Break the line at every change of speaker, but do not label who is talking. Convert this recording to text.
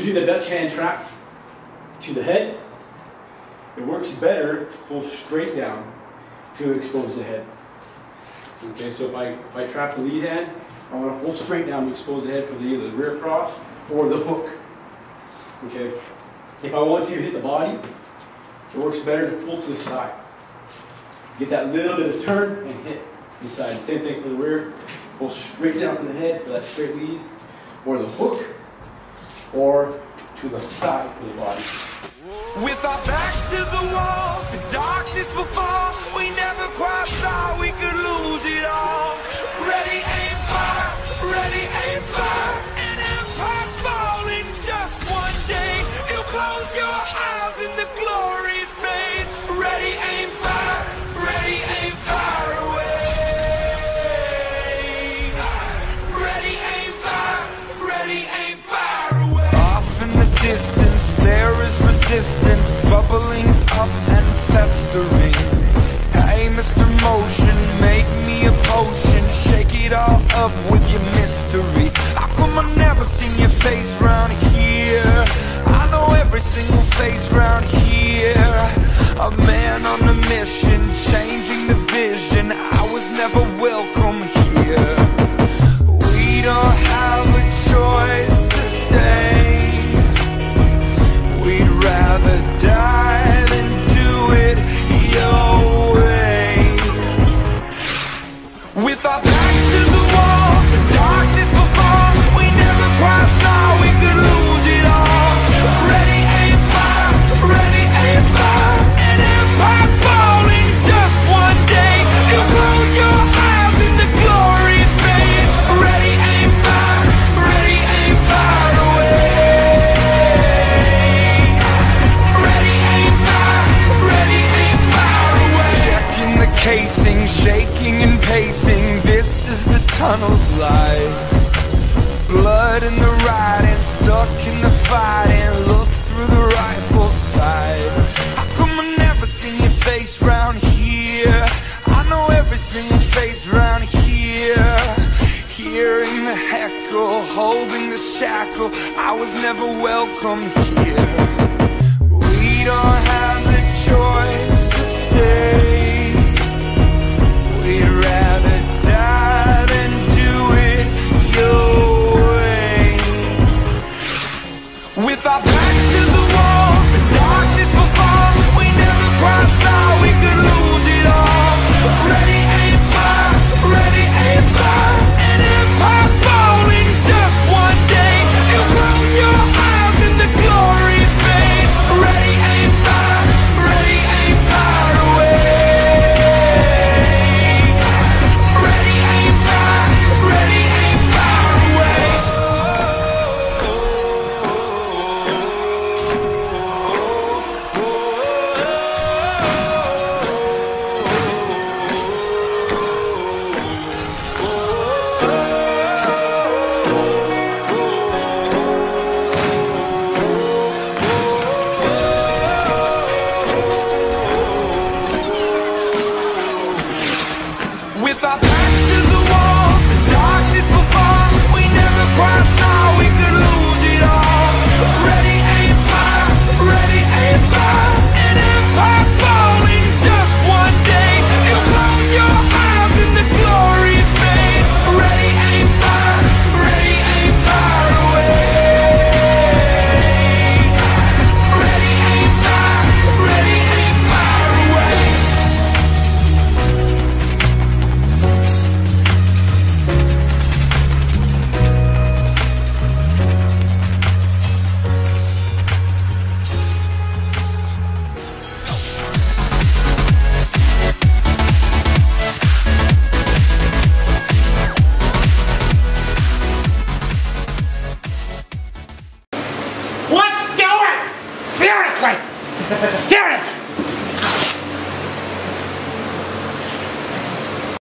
see the Dutch hand trap to the head, it works better to pull straight down to expose the head. Okay, so if I trap the lead hand, I want to pull straight down to expose the head for either the rear cross or the hook. Okay, if I want to hit the body, it works better to pull to the side. Get that little bit of turn and hit the side. Same thing for the rear. Pull straight down from the head for that straight lead, or the hook, or to the side for the body.
With our backs to the wall, the darkness will fall. We never quite thought we could lose it all. Ready, aim, fire. Ready, aim, fire. An empire's falling just one day. You'll close your eyes and the glory fades. Ready, aim, fire. Ready, aim, fire away. Ready, aim, fire. Ready, aim, fire away. Off in the distance, there is resistance bubbling up and festering. Hey, Mr. Motion, make me a potion. Shake it all up with your mystery. How come I never seen your face round here? I know every single face round here. A man on a mission, changing the vision. I was never welcome here. We don't have a choice to stay. We'd rather die than do it your way. With our backs to the wall, the darkness will fall. We never quite thought we could lose it all. Ready, aim, fire. Ready, aim, fire. An empire's falling just one day. You'll close your eyes and the glory fades. Ready, aim, fire. Ready, aim, fire away. Casing, shaking and pacing, this is the tunnel's light. Blood in the riding, stuck in the fighting, look through the rifle sight. How come I never seen your face round here? I know every single face round here. Hearing the heckle, holding the shackle, I was never welcome here. We don't have the choice to stay. We'd rather die than do it your way. With our